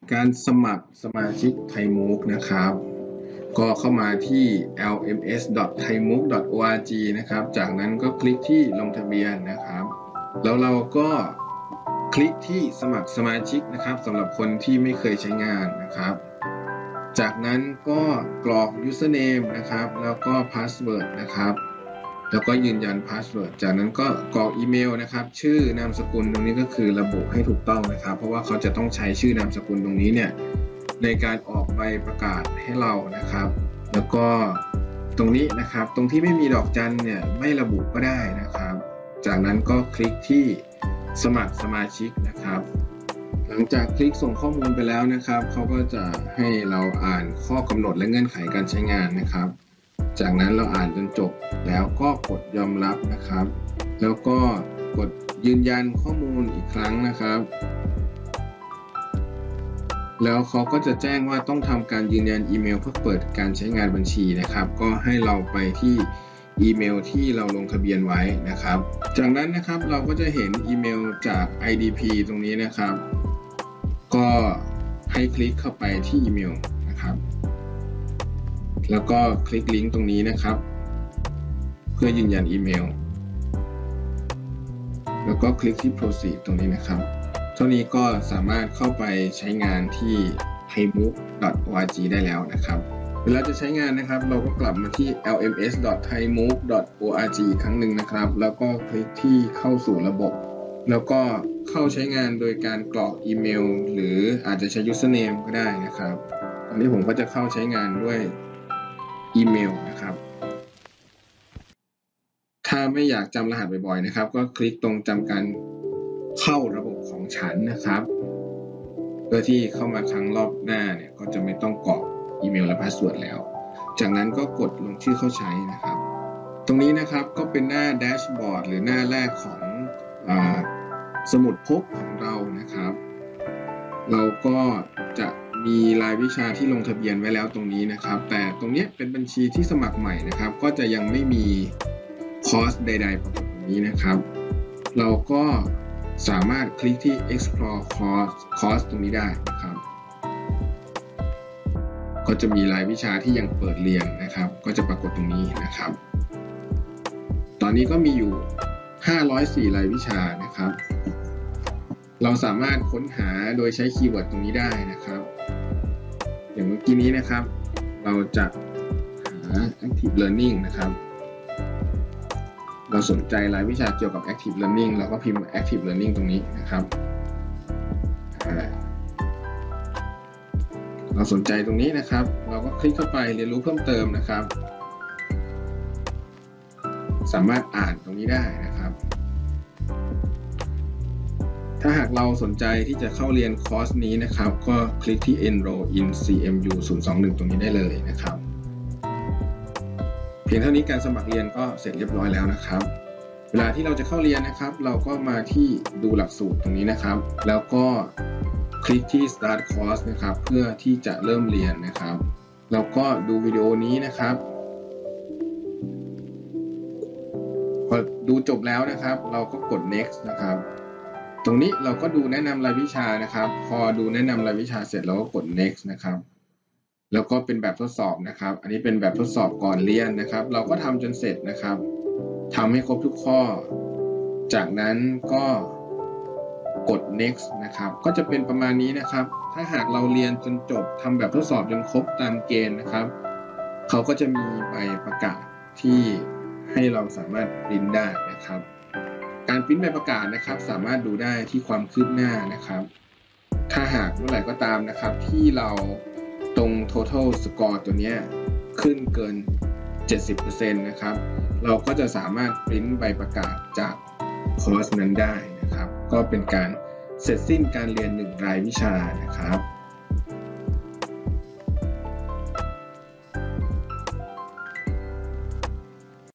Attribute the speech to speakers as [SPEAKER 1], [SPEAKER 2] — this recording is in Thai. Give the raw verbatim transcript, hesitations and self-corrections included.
[SPEAKER 1] การสมัครสมาชิกไทยมูกนะครับก็เข้ามาที่ แอล เอ็ม เอส ดอท ไทยมูก ดอท โอ อาร์ จี นะครับจากนั้นก็คลิกที่ลงทะเบียนนะครับแล้วเราก็คลิกที่สมัครสมาชิกนะครับสำหรับคนที่ไม่เคยใช้งานนะครับจากนั้นก็กรอก username นะครับแล้วก็ password นะครับแล้วก็ยืนยัน password จากนั้นก็กรอกอีเมลนะครับชื่อนามสกุลตรงนี้ก็คือระบุให้ถูกต้องนะครับเพราะว่าเขาจะต้องใช้ชื่อนามสกุลตรงนี้เนี่ยในการออกใบประกาศให้เรานะครับแล้วก็ตรงนี้นะครับตรงที่ไม่มีดอกจันเนี่ยไม่ระบุก็ได้นะครับจากนั้นก็คลิกที่สมัครสมาชิกนะครับหลังจากคลิกส่งข้อมูลไปแล้วนะครับเขาก็จะให้เราอ่านข้อกำหนดและเงื่อนไขการใช้งานนะครับจากนั้นเราอ่านจนจบแล้วก็กดยอมรับนะครับแล้วก็กดยืนยันข้อมูลอีกครั้งนะครับแล้วเขาก็จะแจ้งว่าต้องทำการยืนยันอีเมลเพื่อเปิดการใช้งานบัญชีนะครับก็ให้เราไปที่อีเมลที่เราลงทะเบียนไว้นะครับจากนั้นนะครับเราก็จะเห็นอีเมลจาก ไอ ดี พี ตรงนี้นะครับก็ให้คลิกเข้าไปที่อีเมลนะครับแล้วก็คลิกลิงก์ตรงนี้นะครับเพื่อยืนยันอีเมลแล้วก็คลิกที่ proceed ตรงนี้นะครับเท่านี้ก็สามารถเข้าไปใช้งานที่ ไทยมูก ดอท โอ อาร์ จี ได้แล้วนะครับเวลาจะใช้งานนะครับเราก็กลับมาที่ แอล เอ็ม เอส ดอท ไทยมูก ดอท โอ อาร์ จี อีกครั้งหนึ่งนะครับแล้วก็คลิกที่เข้าสู่ระบบแล้วก็เข้าใช้งานโดยการกรอกอีเมลหรืออาจจะใช้ username ก็ได้นะครับตอนนี้ผมก็จะเข้าใช้งานด้วยอีเมลนะครับถ้าไม่อยากจำรหัสบ่อยๆนะครับก็คลิกตรงจำการเข้าระบบของฉันนะครับเพื่อที่เข้ามาครั้งรอบหน้าเนี่ยก็จะไม่ต้องกรอกอีเมลและพาสเวิร์ดแล้วจากนั้นก็กดลงชื่อเข้าใช้นะครับตรงนี้นะครับก็เป็นหน้าแดชบอร์ดหรือหน้าแรกของอ่าสมุดพกของเรานะครับเราก็จะมีรายวิชาที่ลงทะเบียนไว้แล้วตรงนี้นะครับแต่ตรงนี้เป็นบัญชีที่สมัครใหม่นะครับก็จะยังไม่มีคอร์สใดๆปรากฏตรงนี้นะครับเราก็สามารถคลิกที่ explore course course ตรงนี้ได้นะครับก็จะมีรายวิชาที่ยังเปิดเรียนนะครับก็จะปรากฏตรงนี้นะครับตอนนี้ก็มีอยู่ห้าร้อยสี่รายวิชานะครับเราสามารถค้นหาโดยใช้คีย์เวิร์ดตรงนี้ได้นะครับอย่างเมื่อกี้นี้นะครับเราจะหา active learning นะครับเราสนใจรายวิชาเกี่ยวกับ active learning เราก็พิมพ์ active learning ตรงนี้นะครับเราสนใจตรงนี้นะครับเราก็คลิกเข้าไปเรียนรู้เพิ่มเติมนะครับสามารถอ่านตรงนี้ได้นะครับถ้าหากเราสนใจที่จะเข้าเรียนคอร์สนี้นะครับก็คลิกที่ enroll in ซี เอ็ม ยู ศูนย์ สอง หนึ่ง ตรงนี้ได้เลยนะครับเพียงเท่านี้การสมัครเรียนก็เสร็จเรียบร้อยแล้วนะครับเวลาที่เราจะเข้าเรียนนะครับเราก็มาที่ดูหลักสูตรตรงนี้นะครับแล้วก็คลิกที่ start course นะครับเพื่อที่จะเริ่มเรียนนะครับแล้วก็ดูวิดีโอนี้นะครับพอดูจบแล้วนะครับเราก็กด next นะครับตรงนี้เราก็ดูแนะนำรายวิชานะครับพอดูแนะนำรายวิชาเสร็จเราก็กด next นะครับแล้วก็เป็นแบบทดสอบนะครับอันนี้เป็นแบบทดสอบก่อนเรียนนะครับเราก็ทำจนเสร็จนะครับทำให้ครบทุกข้อจากนั้นก็กด next นะครับก็จะเป็นประมาณนี้นะครับถ้าหากเราเรียนจนจบทำแบบทดสอบจนครบตามเกณฑ์นะครับเขาก็จะมีใบประกาศที่ให้เราสามารถปริ้นได้นะครับการปริ้นใบประกาศนะครับสามารถดูได้ที่ความคืบหน้านะครับถ้าหากเมื่อไหร่ก็ตามนะครับที่เราตรง total score ตัวนี้ขึ้นเกิน เจ็ดสิบเปอร์เซ็นต์ นะครับเราก็จะสามารถปริ้นใบประกาศจากคอร์สนั้นได้นะครับก็เป็นการเสร็จสิ้นการเรียนหนึ่งรายวิชานะครับ